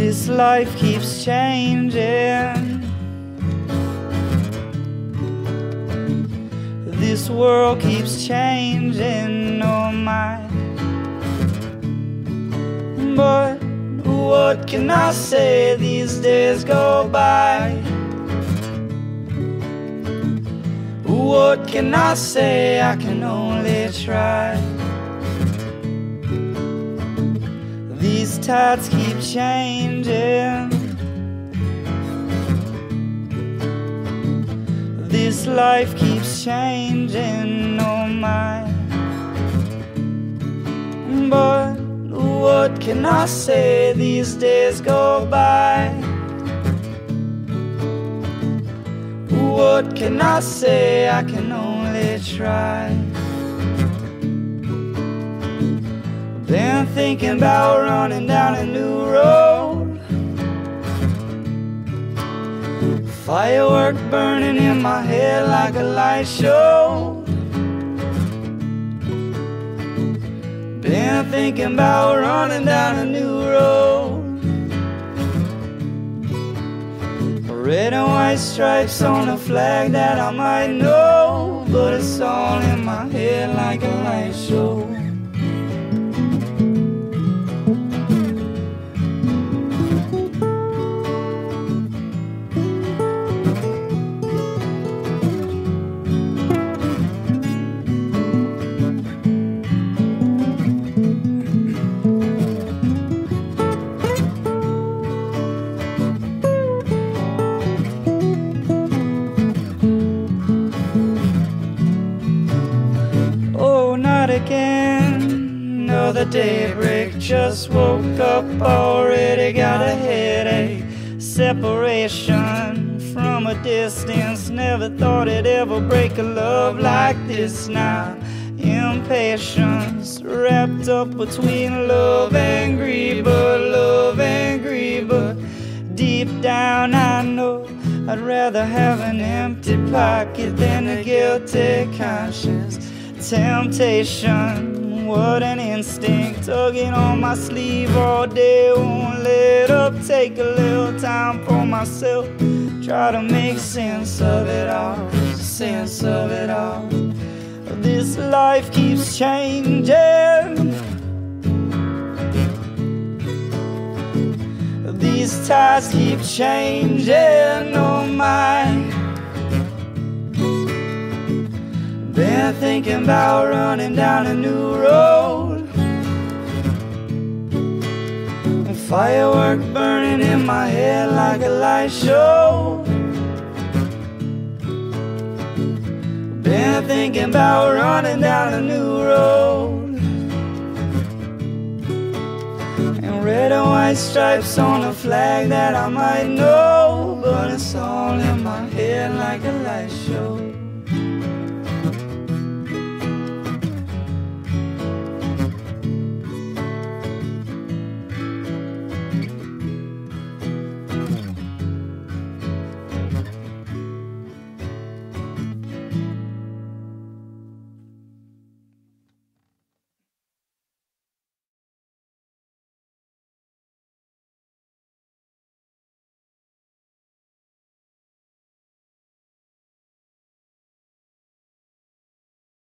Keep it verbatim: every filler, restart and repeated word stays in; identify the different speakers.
Speaker 1: This life keeps changing. This world keeps changing, oh my. But what can I say? These days go by. What can I say? I can only try. These tides keep changing. This life keeps changing, oh my. But what can I say? These days go by. What can I say? I can only try. Been thinking about running down a new road. Firework burning in my head like a light show. Been thinking about running down a new road. Red and white stripes on a flag that I might know, but it's all in my head like a light show. Again, another daybreak. Just woke up, already got a headache. Separation from a distance. Never thought it'd ever break a love like this now. Impatience wrapped up between love and greed, but love and greed, but deep down I know I'd rather have an empty pocket than a guilty conscience. Temptation, what an instinct, tugging on my sleeve all day, won't let up. Take a little time for myself, try to make sense of it all, sense of it all. This life keeps changing. These tides keep changing, oh my. Been thinking about running down a new road. And firework burning in my head like a light show. Been thinking about running down a new road. And red and white stripes on a flag that I might know, but it's all in my head like a light show.